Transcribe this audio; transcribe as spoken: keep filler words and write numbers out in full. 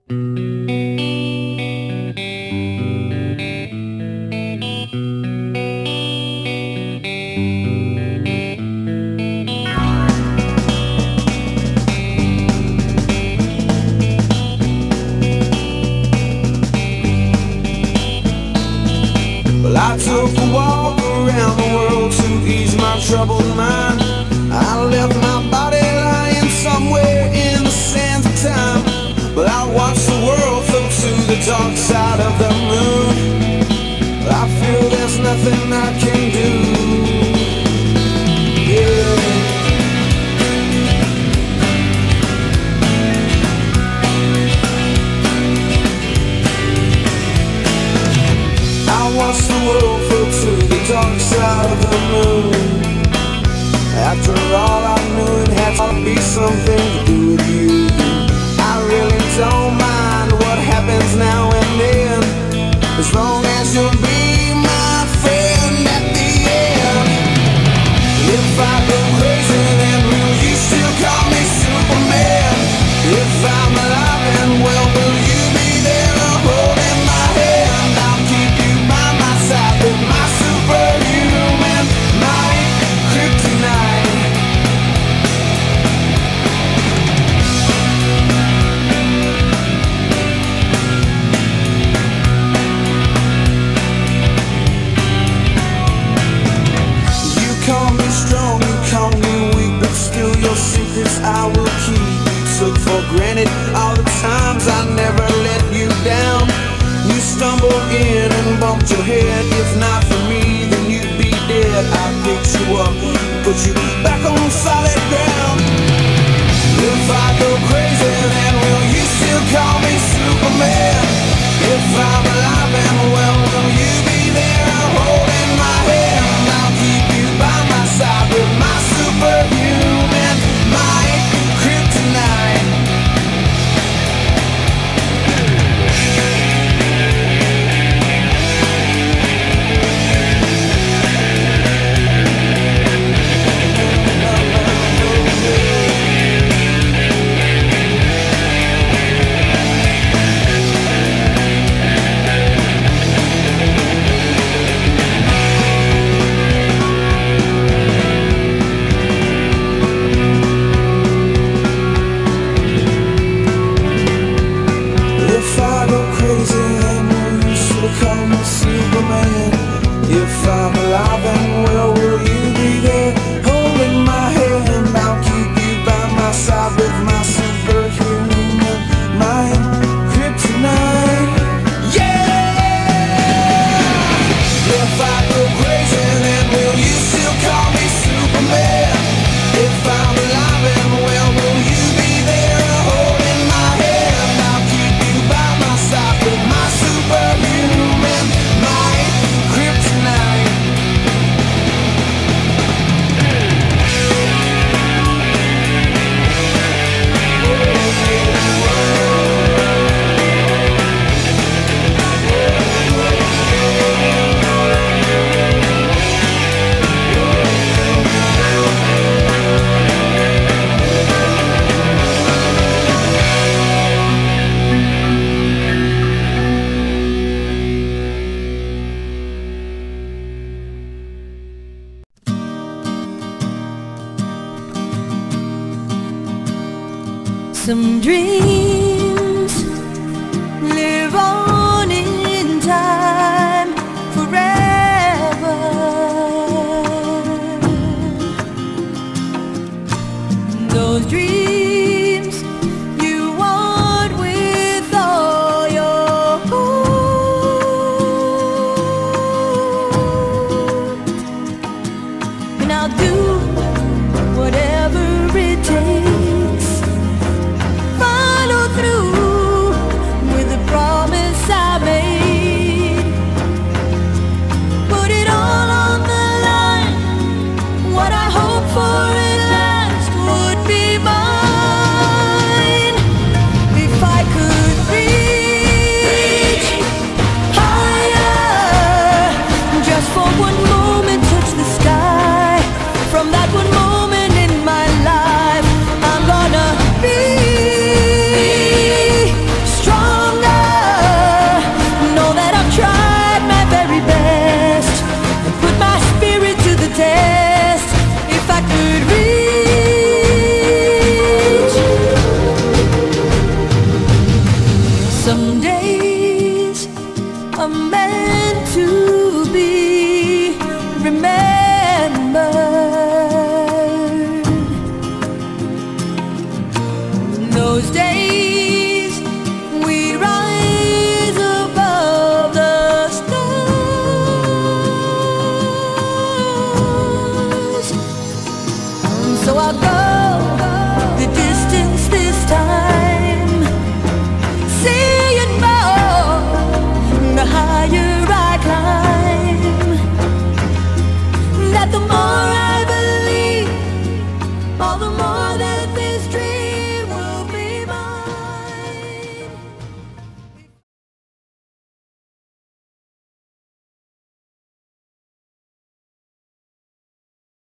Well, I took a walk around the world to ease my troubled mind. I left my body lying somewhere in the sands of time. But I watched the world float to the dark side of the moon. I feel there's nothing I can do. Yeah. I watched the world float to the dark side of the moon. After all, I knew it had to be something to do with you. I really don't mind what happens now and then, as long as you'll be my friend at the end. If I go crazy, then will you still call me Superman? If I'm alive and well, will you be there holding my hand? I'll keep you by my side with my superhuman might, kryptonite. You call me strong, you call me weak, but still your secrets I will keep. Took for granted all the times I never let you down. You stumbled in and bumped your head. If not for me, then you'd be dead. I picked you up, put you back on solid ground. If I go crazy, then will you still call me Superman? If I'm alive and well, will you be there holding my hand? I'll keep you by my side with my superhuman might, kryptonite. If I go crazy, then will you still call me Superman? If I'm alive and well, will you be there holding my hand? I'll keep you by my side with my superhuman mind, kryptonite. Yeah! If I go crazy, then will you still call me Superman? If I'm alive and well, will you be there holding my hand? I'll keep you by my side with my superhuman might, kryptonite. Some dreams live on in time forever. Those dreams you want with all your heart, and I'll do whatever it takes. For it last would be mine. So I'll go the distance this time, seeing more the higher I climb. That the more I believe, all the more